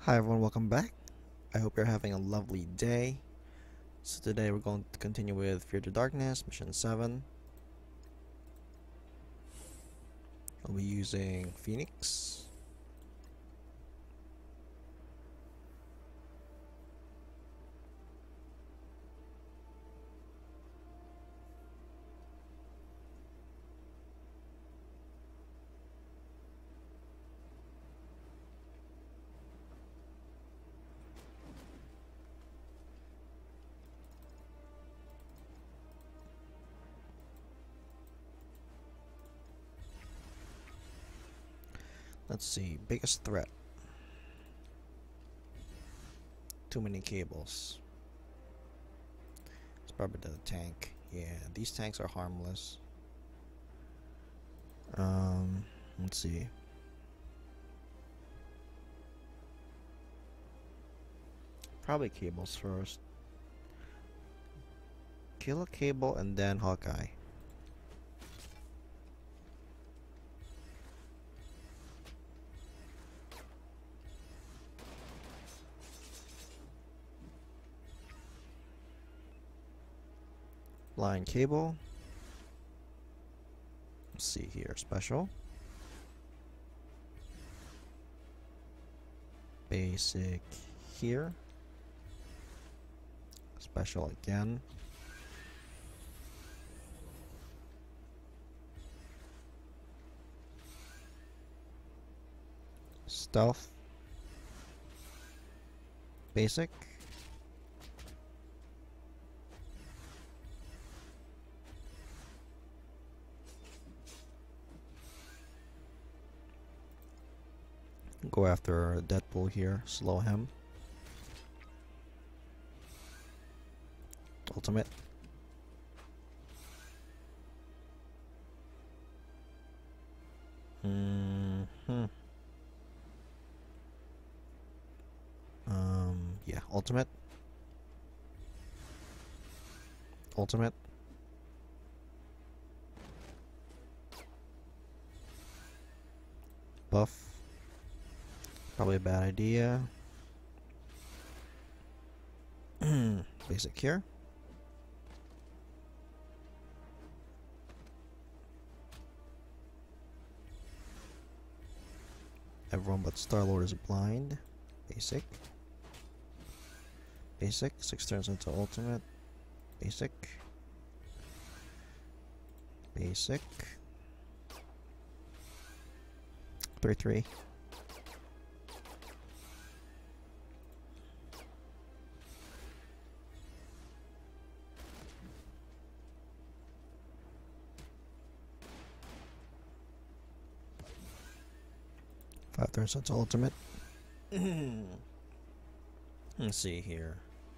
Hi everyone, welcome back. I hope you're having a lovely day. So today we're going to continue with Fear the Darkness, Mission 7. I'll be using Phoenix. Let's see, biggest threat. Too many cables. It's probably the tank. Yeah, these tanks are harmless. Let's see. Probably cables first. Kill a cable and then Hawkeye. Line cable. Let's see here, special. Basic here. Special again. Stealth. Basic. Go after Deadpool here, slow him. Ultimate. Yeah, ultimate. Ultimate. Buff. Probably a bad idea. Basic here. Everyone but Star-Lord is blind. Basic. Basic. 6 turns into ultimate. Basic. Basic. 3-3. Five turns into ultimate. Let's see here.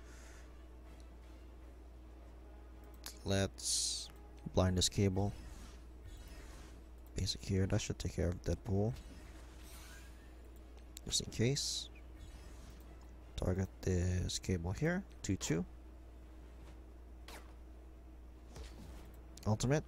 Let's blind this cable. Basic here. That should take care of Deadpool. Just in case. Target this cable here. 2-2. Ultimate.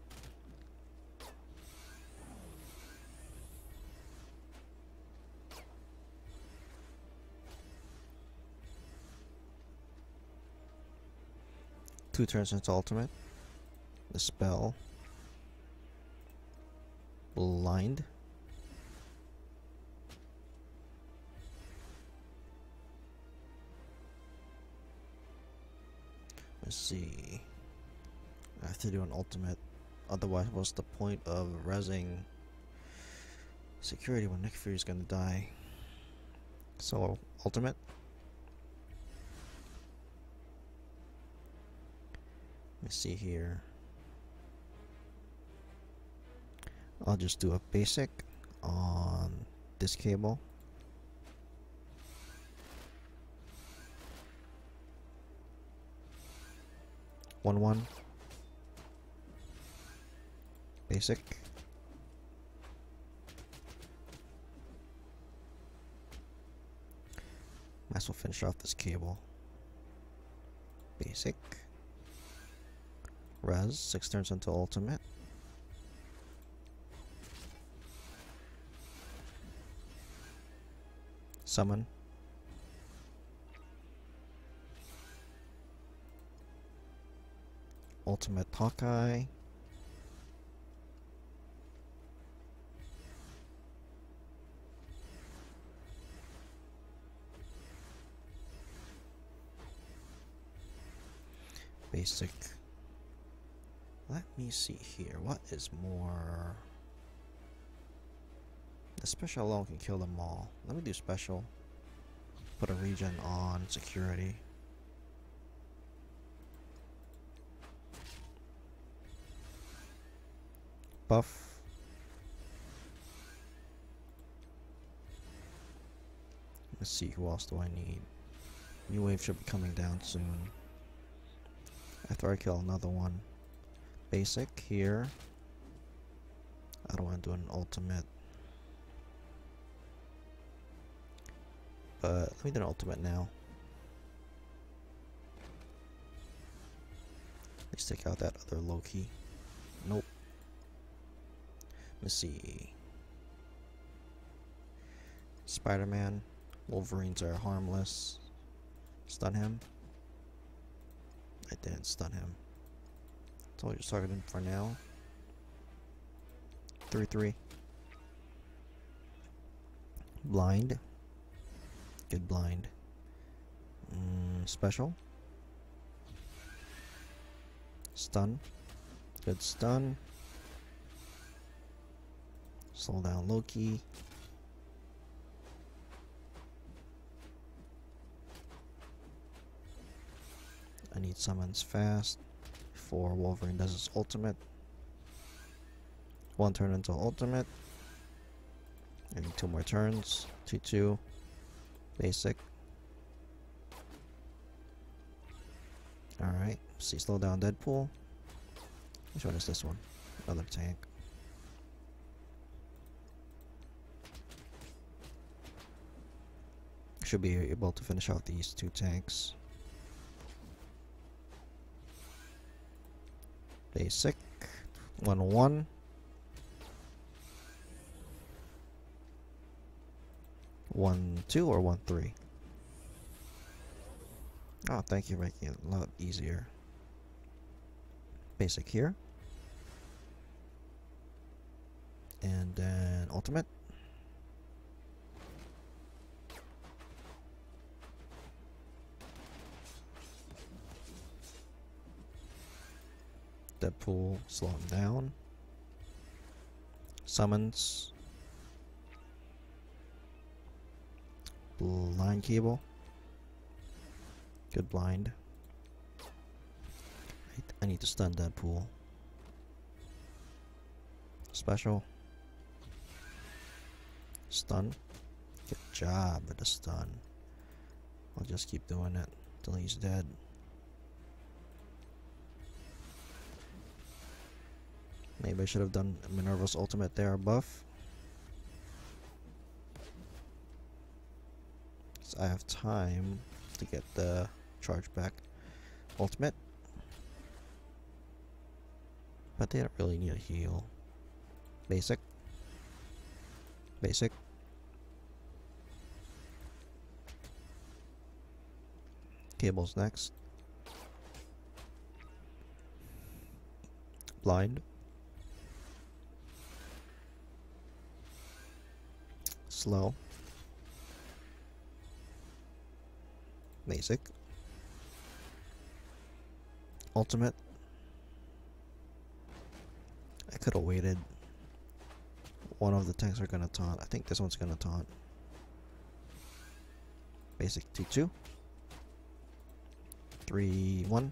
Two turns into ultimate. The spell. Blind. Let's see. I have to do an ultimate. Otherwise, what's the point of rezzing security when Nick Fury's gonna die? So, ultimate. Let me see here. I'll just do a basic on this cable. One. Basic. Might as well finish off this cable. Basic. Res. 6 turns into ultimate. Summon. ultimate Hawkeye. Basic. Let me see here. What is more? The special alone can kill them all. Let me do special. Put a regen on security. Buff. Let's see, who else do I need? New wave should be coming down soon. After I kill another one. Basic here. I don't want to do an ultimate. But let me do an ultimate now. Let's take out that other Loki. Nope. Let's see. Spider-Man. Wolverines are harmless. Stun him. I didn't stun him. So I'll just target him for now. 3-3. Blind. Good blind. Special. Stun. Good stun. Slow down Loki. I need summons fast before Wolverine does his ultimate. One turn until ultimate. I need 2 more turns. 2-2. Basic. Alright. See, slow down Deadpool. Which one is this one? Another tank. Should be able to finish off these 2 tanks. Basic. 1-1. One, 2 or 1-3. Oh, thank you, making it a lot easier. Basic here. And then ultimate. Deadpool, slow him down. Summons. Blind cable. Good blind. I need to stun Deadpool. Special. Stun. Good job with the stun. I'll just keep doing it till he's dead. Maybe I should have done Minerva's ultimate there, buff. So I have time to get the charge back. Ultimate. But they don't really need a heal. Basic. Basic. Cable's next. Blind. Slow. Basic. Ultimate. I could have waited. One of the tanks are gonna taunt. I think this one's gonna taunt. Basic 2-2. 3-1.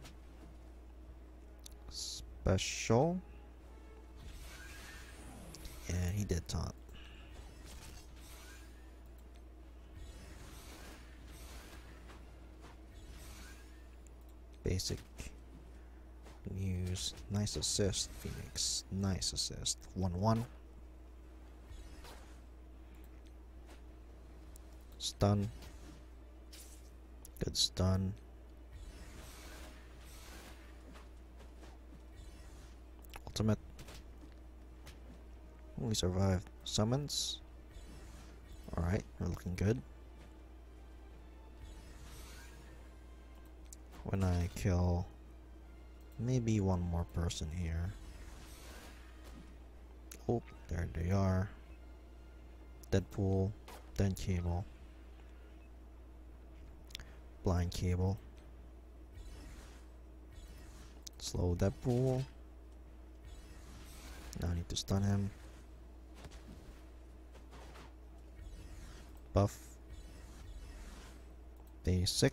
Special. And he did taunt. Basic news. Nice assist, Phoenix. Nice assist. 1-1. Stun. Good stun. Ultimate. We survived. Summons. Alright, we're looking good. When I kill Maybe one more person here. Oh, there they are. Deadpool, then Cable. Blind Cable. Slow Deadpool. Now I need to stun him. Buff. Basic.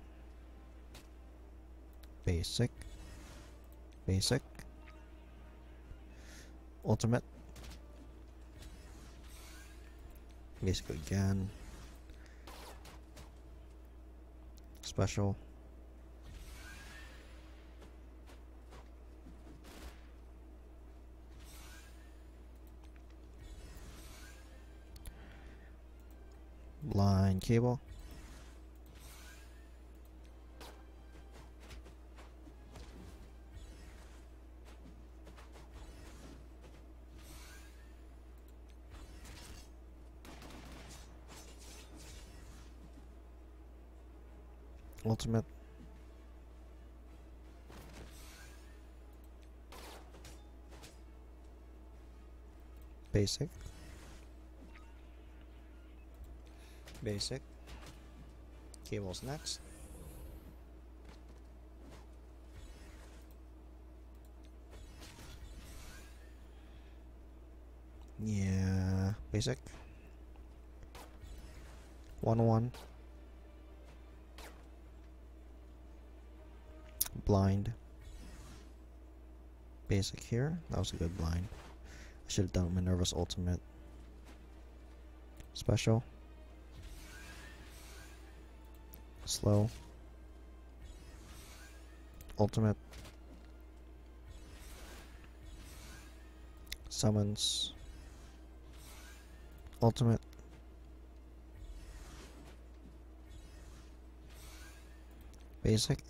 Basic. Basic. Ultimate. Basic again. Special. Blind Cable. Ultimate. Basic. Basic. Cable's next. Yeah, basic. 1-1. Blind. Basic here. That was a good blind. I should have done Minerva's ultimate. Special. Slow. Ultimate. Summons. Ultimate. Basic.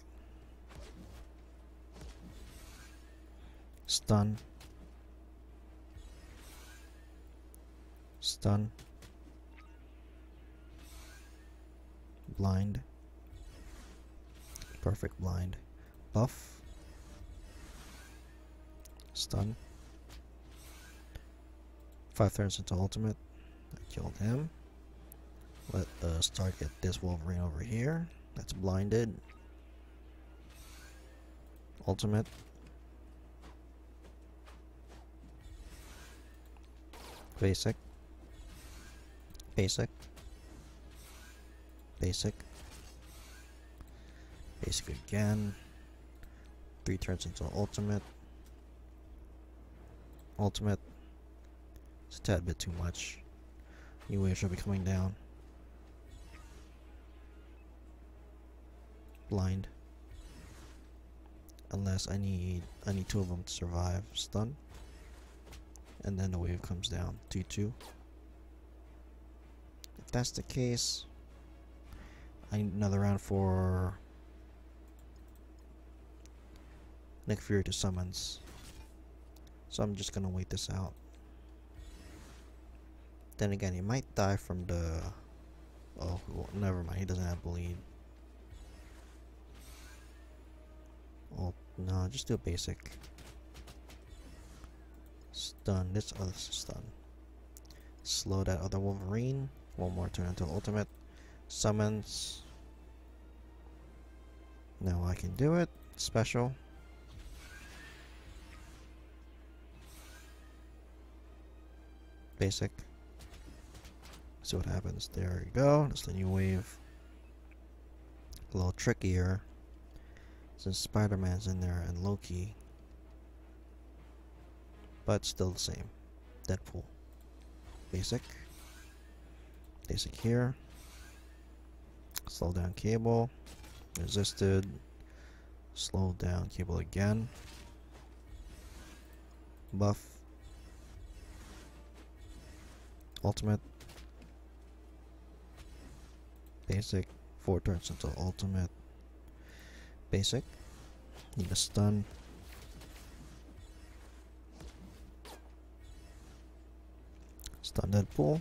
Stun. Stun. Blind. Perfect blind. Buff. Stun. 5 turns into ultimate. I killed him. Let us target this Wolverine over here. That's blinded. Ultimate. Basic. Basic. Basic. Basic again. 3 turns into ultimate. Ultimate. It's a tad bit too much. New wave should be coming down. Blind. Unless I need 2 of them to survive. Stun. And then the wave comes down. 2-2. If that's the case, I need another round for Nick Fury to summons. So I'm just gonna wait this out. Then again, he might die from the... Oh, well, never mind. He doesn't have bleed. Oh, no, just do a basic. Stun. This other stun. Slow that other Wolverine. One more turn into ultimate. Summons. Now I can do it. Special. Basic. See what happens. There you go. That's the new wave. A little trickier since Spider-Man's in there and Loki. But still the same. Deadpool. Basic. Basic here. Slow down Cable. Resisted. Slow down Cable again. Buff. Ultimate. Basic. 4 turns until ultimate. Basic. Need a stun. Stun Deadpool.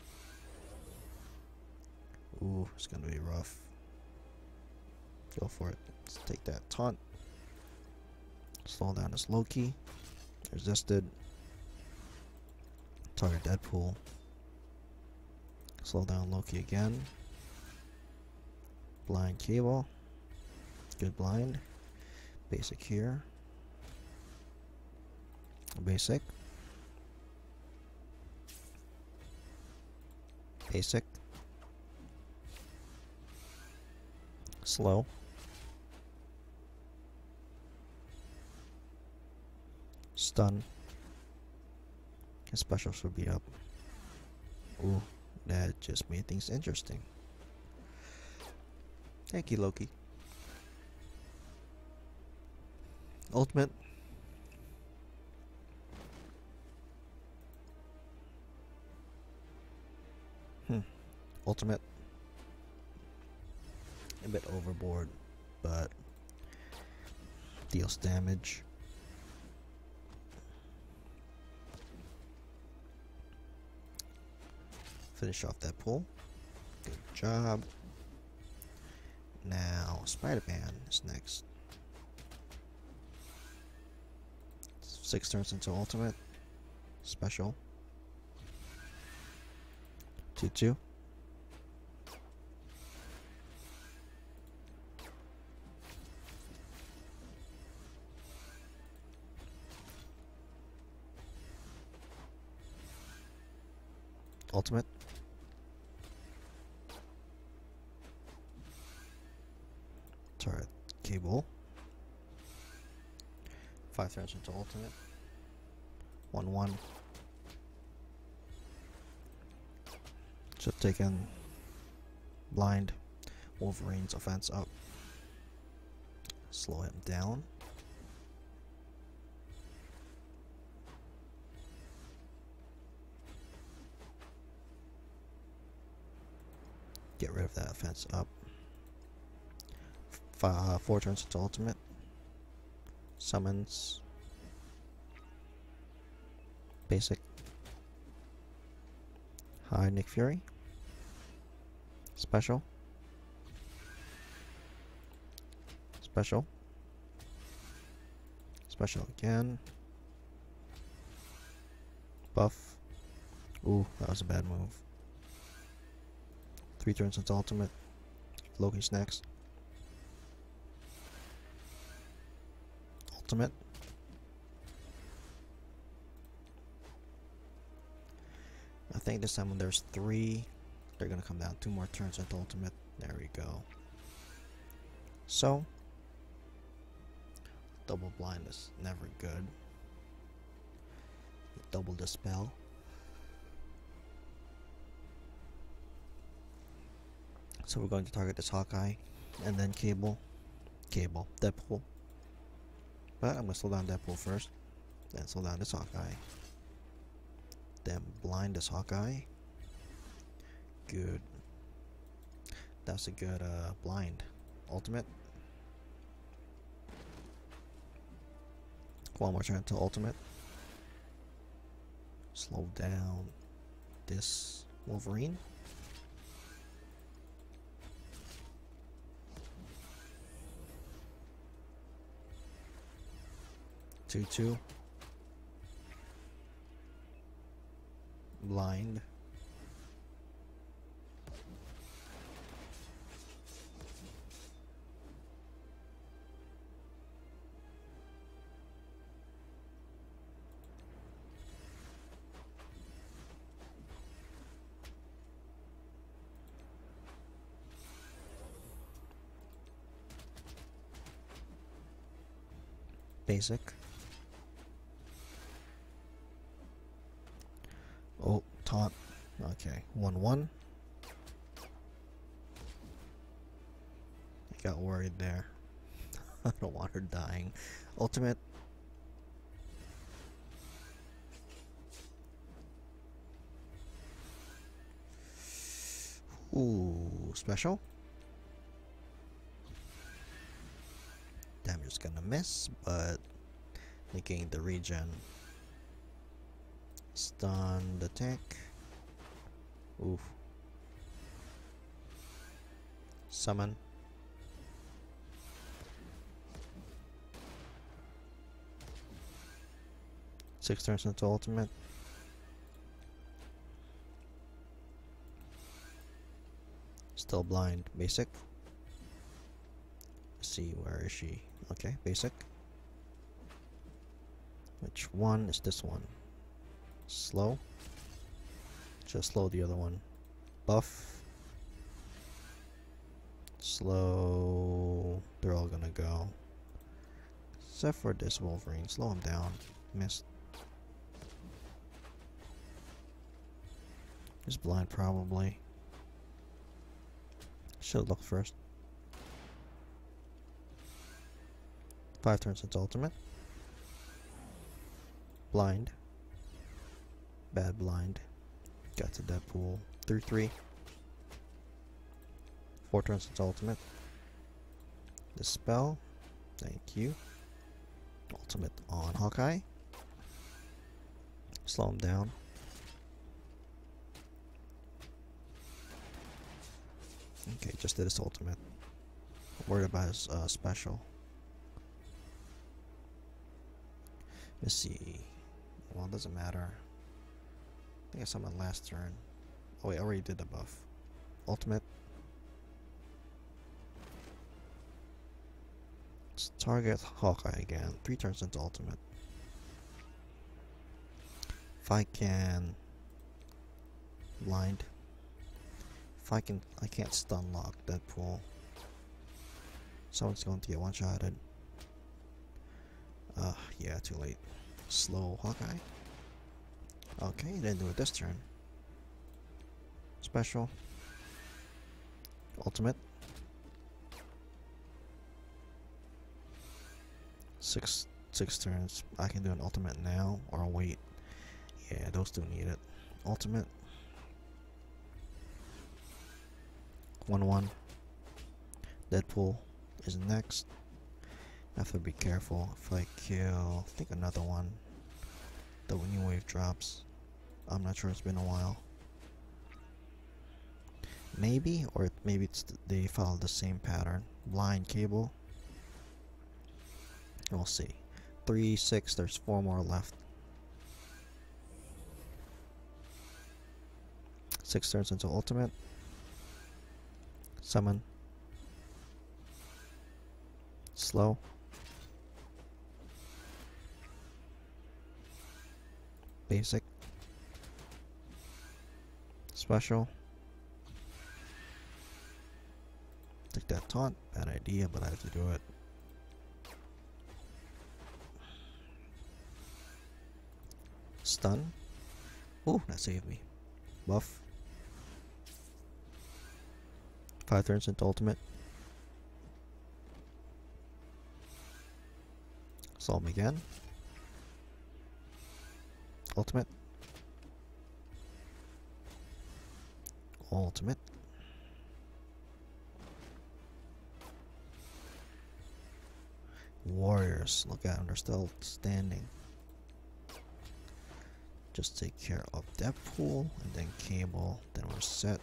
Ooh, it's gonna be rough. Go for it. Let's take that taunt. Slow down this Loki. Resisted. Target Deadpool. Slow down Loki again. Blind Cable. Good blind. Basic here. Basic. Basic. Slow. Stun. His special should be up. Ooh, that just made things interesting. Thank you, Loki. Ultimate. Ultimate. A bit overboard, but deals damage. Finish off that pull. Good job. Now Spider-Man is next. 6 turns into ultimate. Special. 2/2. Ultimate. Turret Cable. 5 turns into ultimate. 1/1. Should take in blind Wolverine's offense up. Slow him down. Get rid of that offense up. 4 turns into ultimate. Summons. Basic. Hi, Nick Fury. Special. Special. Special again. Buff. Ooh, that was a bad move. 3 turns into ultimate. Loki's next. Ultimate. I think this time when there's 3, they're gonna come down 2 more turns into ultimate. There we go. So, double blind is never good. Double dispel. So we're going to target this Hawkeye, and then Cable, Deadpool. But I'm gonna slow down Deadpool first, then slow down this Hawkeye, then blind this Hawkeye. Good. That's a good blind. Ultimate. 1 more turn to ultimate. Slow down this Wolverine. Two. Blind. Basic. Oh, taunt. Okay, 1/1. I got worried there. I don't want her dying. Ultimate. Ooh, special. Damage is gonna miss, but negating the regen. Stun the tank. Oof. Summon. 6 turns into ultimate. Still blind. Basic. Let's see, where is she? Okay, basic. Which one is this one? Slow. Just slow the other one. Buff. Slow. They're all gonna go. Except for this Wolverine. Slow him down. Missed. He's blind probably. Should look first. 5 turns into ultimate. Blind. Bad blind. Got to Deadpool. 3-3. 4 turns into ultimate. Dispel. Thank you. Ultimate on Hawkeye. Slow him down. Okay, just did his ultimate. Worried about his special. Let's see. Well, it doesn't matter. I think I summoned last turn. Oh wait, I already did the buff. Ultimate. Let's target Hawkeye again. 3 turns into ultimate. If I can blind. If I can't stun lock Deadpool. Someone's going to get one-shotted. Yeah, too late. Slow Hawkeye. Okay, didn't do it this turn. Special. Ultimate. 6 turns. I can do an ultimate now or I'll wait. Yeah, those two need it. Ultimate. 1-1. Deadpool is next. I have to be careful if I kill, I think another one. The new wave drops. I'm not sure, it's been a while. Maybe, or maybe they follow the same pattern. Blind Cable. We'll see. 3, 6, there's 4 more left. 6 turns into ultimate. Summon. Slow. Basic. Special. Take that taunt. Bad idea, but I have to do it. Stun. Ooh, that saved me. Buff. 5 turns into ultimate. Solve him again. Ultimate. Ultimate. Warriors. Look at them, they're still standing. Just take care of Deadpool and then Cable. Then we're set.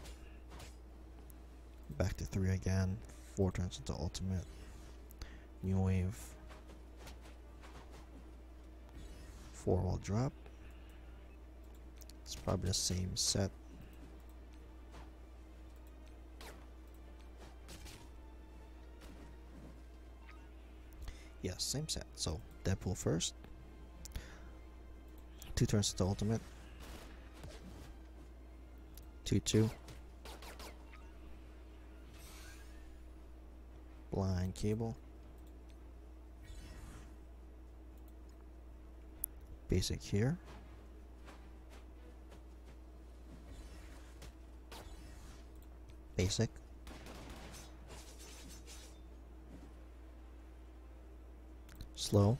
Back to 3 again. 4 turns into ultimate. New wave. 4 will drop. It's probably the same set. Yes, same set. So Deadpool first. 2 turns to ultimate. 2-2. Blind Cable. Basic here. Basic. Slow.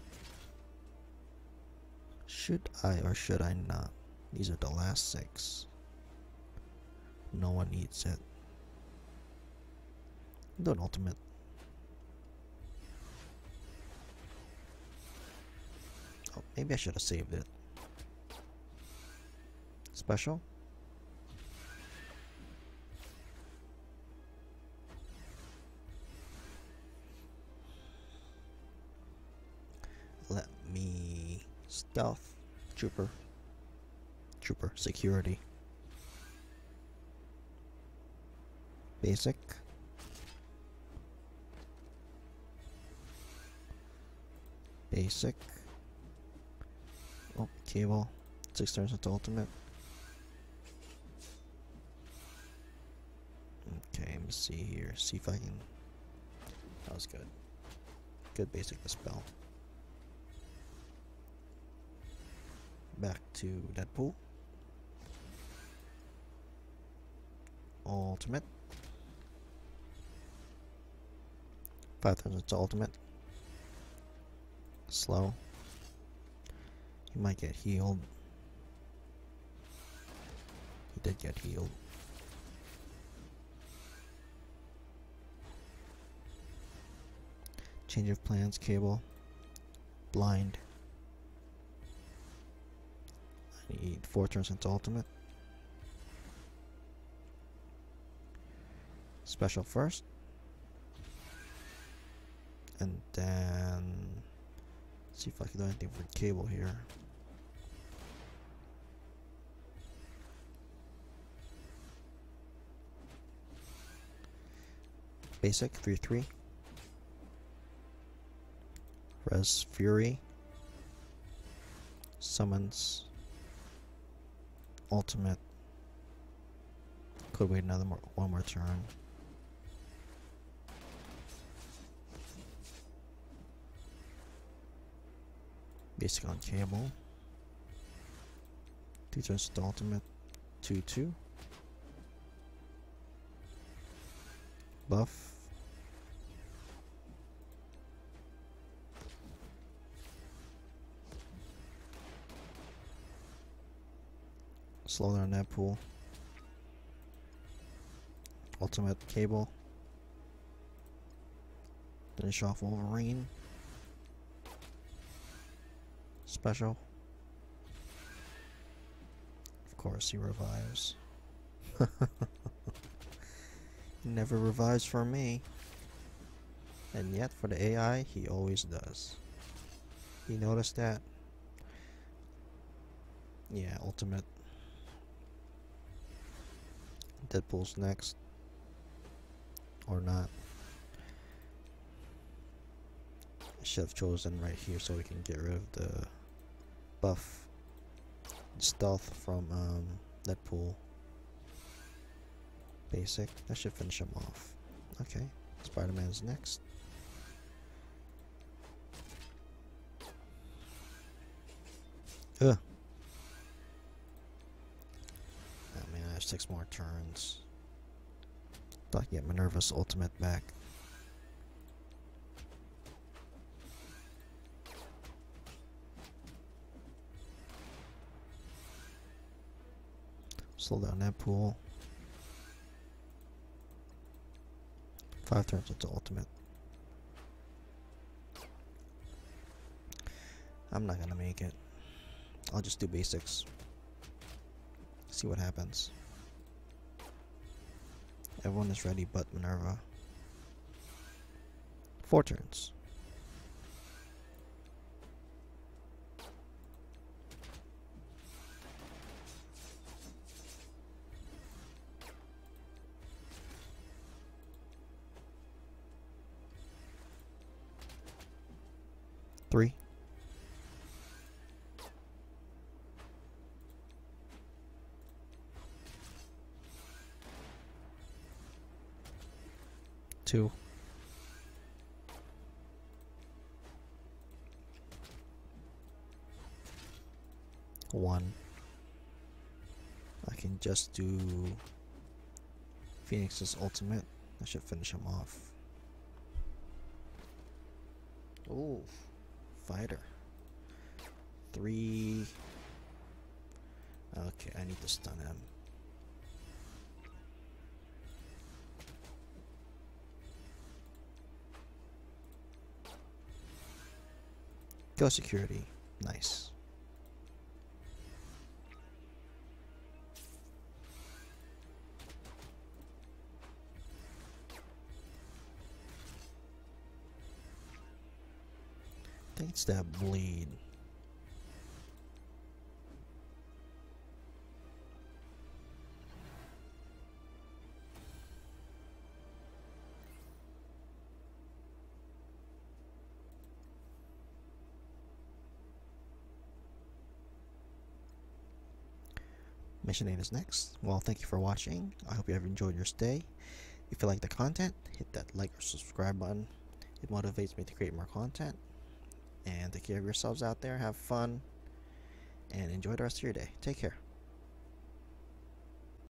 Should I or should I not? These are the last 6. No one needs it. Do an ultimate. Oh, maybe I should have saved it. Special. Let me stealth Trooper. Trooper. Security. Basic. Basic. Oh, cable. 6 turns into ultimate. Okay, let me see here. See if I can. That was good. Good basic dispel. Back to Deadpool. Ultimate. 5 turns into ultimate. Slow. He might get healed. He did get healed. Change of plans, cable. Blind. I need 4 turns into ultimate. Special first. And then see if I can do anything for cable here. Basic 3/3. Res Fury. Summons. Ultimate. Could wait one more turn. Basic on cable. 2 turns to ultimate. 2/2. Buff. Slow down that pool. Ultimate cable. Finish off Wolverine. Special. Of course he revives. He never revives for me. And yet for the AI he always does. You notice that? Yeah, ultimate. Deadpool's next. Or not. I should have chosen right here so we can get rid of the buff stealth from Deadpool. Basic. That should finish him off. Okay. Spider-Man's next. Ugh. Oh man, I have 6 more turns. Thought I could get Minerva's ultimate back. Slow down that pool. 5 turns into ultimate. I'm not gonna make it. I'll just do basics. See what happens. Everyone is ready but Minerva. 4 turns. Three. Two. One. I can just do Phoenix's ultimate. I should finish him off. Ooh. Fighter. 3. Okay, I need to stun him. Go security. Nice. I think it's that bleed. Mission 8 is next. Well, thank you for watching. I hope you have enjoyed your stay. If you like the content, hit that like or subscribe button. It motivates me to create more content. And take care of yourselves out there. Have fun. And enjoy the rest of your day. Take care.